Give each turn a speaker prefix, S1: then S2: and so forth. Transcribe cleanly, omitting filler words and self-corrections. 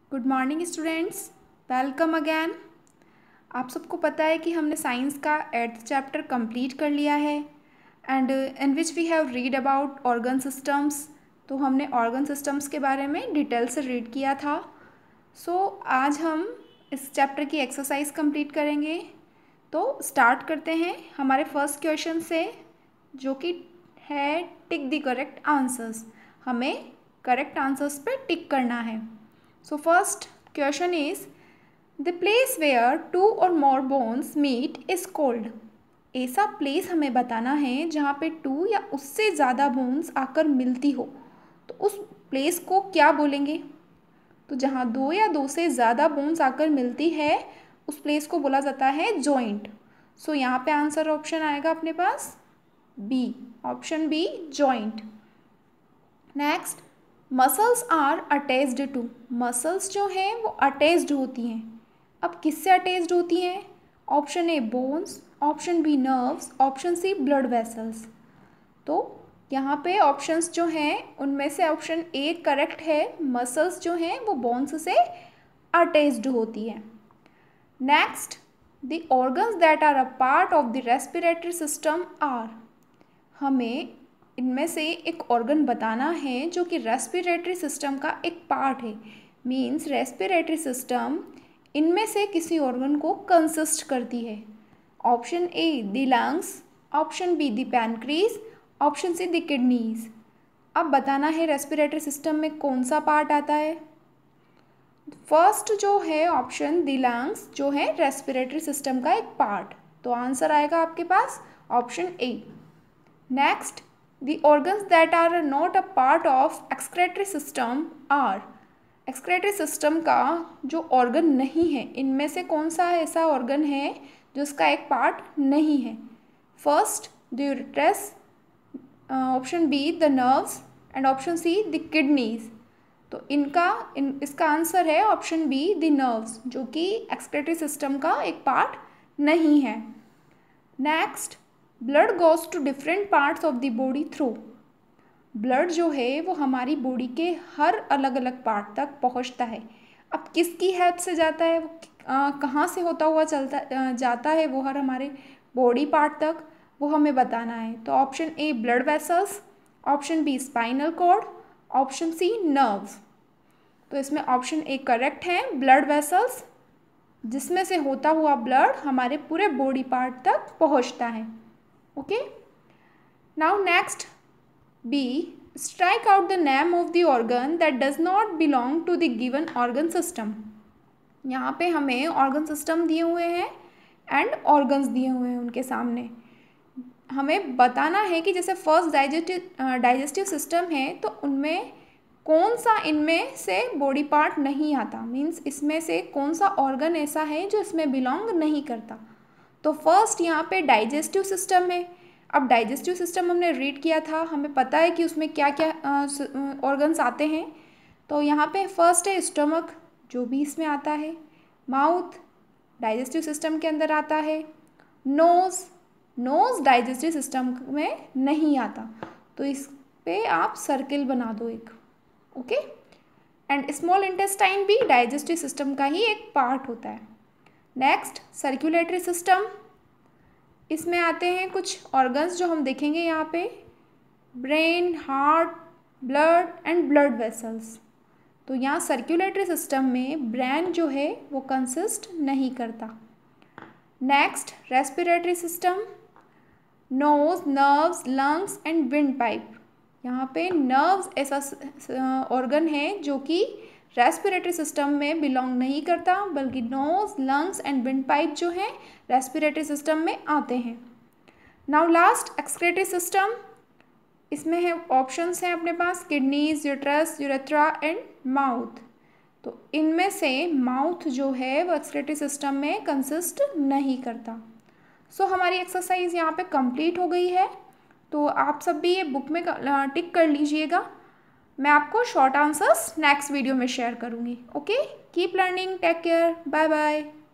S1: Good morning students, welcome again. आप सबको पता है कि हमने साइंस का 8th चैप्टर कंप्लीट कर लिया है and in which we have read about organ systems. तो हमने ऑर्गन सिस्टम्स के बारे में डिटेल से रीड किया था। आज हम इस चैप्टर की एक्सरसाइज कंप्लीट करेंगे। तो स्टार्ट करते हैं हमारे फर्स्ट क्वेश्चन से, जो कि है टिक द करेक्ट आंसर्स। हमें करेक्ट आंसर्स पे टिक करना है। So first question is, the place where two or more bones meet is called। ऐसा प्लेस हमें बताना है जहाँ पे 2 या उससे ज़्यादा बोन्स आकर मिलती हो, तो उस प्लेस को क्या बोलेंगे? तो जहाँ 2 या 2 से ज़्यादा बोन्स आकर मिलती है उस प्लेस को बोला जाता है जॉइंट। सो यहाँ पे आंसर ऑप्शन आएगा अपने पास B, option B joint. Next, muscles are attached to. Muscles जो हैं वो अटैच्ड होती हैं। अब किससे अटैच्ड होती हैं? Option A bones, option B nerves, option C blood vessels. तो यहाँ पे ऑप्शंस जो हैं उनमें से ऑप्शन ए करेक्ट है। मसल्स जो हैं वो बोन्स से अटैच्ड होती हैं। Next, the organs that are a part of the respiratory system are. हमें इनमें से एक ऑर्गन बताना है जो कि रेस्पिरेटरी सिस्टम का एक पार्ट है। मीन्स रेस्पिरेटरी सिस्टम इनमें से किसी ऑर्गन को कंसिस्ट करती है। Option A the lungs, option B the pancreas, option C the kidneys. अब बताना है रेस्पिरेटरी सिस्टम में कौन सा पार्ट आता है। फर्स्ट जो है ऑप्शन द लंग्स जो है रेस्पिरेटरी सिस्टम का एक पार्ट, तो आंसर आएगा आपके पास option A. Next, the organs that are not a part of excretory system are। excretory system का जो ऑर्गन नहीं है इनमें से कौन सा ऐसा ऑर्गन है जो इसका एक पार्ट नहीं है? First the ureters, option B the nerves and option C the kidneys. तो इसका आंसर है ऑप्शन बी द नर्व्स, जो कि एक्सक्रेटरी सिस्टम का एक पार्ट नहीं है। Next, blood goes to different parts of the body through. Blood जो है वो हमारी बॉडी के हर अलग अलग पार्ट तक पहुंचता है। अब किसकी हेल्प से जाता है, वो कहाँ से होता हुआ जाता है वो हर हमारे बॉडी पार्ट तक, वो हमें बताना है। तो option A blood vessels, option B spinal cord, option C nerves. तो इसमें ऑप्शन ए करेक्ट है, ब्लड वेसल्स, जिसमें से होता हुआ ब्लड हमारे पूरे बॉडी पार्ट तक पहुंचता है। Okay, now next B, strike out the name of the organ that does not belong to the given organ system। यहाँ पे हमें ऑर्गन सिस्टम दिए हुए हैं एंड ऑर्गन्स दिए हुए हैं उनके सामने। हमें बताना है कि जैसे फर्स्ट डाइजेस्टिव सिस्टम है तो उनमें कौन सा इनमें से बॉडी पार्ट नहीं आता। मीन्स इसमें से कौन सा ऑर्गन ऐसा है जो इसमें बिलोंग नहीं करता। तो फर्स्ट यहाँ पे डाइजेस्टिव सिस्टम है। अब डाइजेस्टिव सिस्टम हमने रीड किया था, हमें पता है कि उसमें क्या क्या ऑर्गन्स आते हैं। तो यहाँ पे फर्स्ट है स्टमक, जो भी इसमें आता है। माउथ डाइजेस्टिव सिस्टम के अंदर आता है। नोज़ डाइजेस्टिव सिस्टम में नहीं आता, तो इस पे आप सर्किल बना दो एक। ओके, एंड स्मॉल इंटेस्टाइन भी डाइजेस्टिव सिस्टम का ही एक पार्ट होता है। नेक्स्ट, सर्कुलेटरी सिस्टम, इसमें आते हैं कुछ ऑर्गन्स जो हम देखेंगे यहाँ पे, brain, heart, blood and blood vessels. तो यहाँ सर्कुलेटरी सिस्टम में ब्रेन जो है वो कंसिस्ट नहीं करता। Next, respiratory system, nose, nerves, lungs and windpipe. यहाँ पे नर्व्स ऐसा ऑर्गन है जो कि रेस्पिरेटरी सिस्टम में बिलोंग नहीं करता, बल्कि nose, lungs and windpipe जो हैं रेस्पिरेटरी सिस्टम में आते हैं। नाउ लास्ट, एक्सक्रेटरी सिस्टम, इसमें है ऑप्शंस हैं अपने पास kidneys, uterus, urethra and mouth. तो इनमें से माउथ जो है वो एक्सक्रेटरी सिस्टम में कंसिस्ट नहीं करता। सो हमारी एक्सरसाइज यहाँ पे कंप्लीट हो गई है। तो आप सब भी ये बुक में टिक कर लीजिएगा। मैं आपको शॉर्ट आंसर्स नेक्स्ट वीडियो में शेयर करूँगी। Okay, keep learning, take care, bye bye.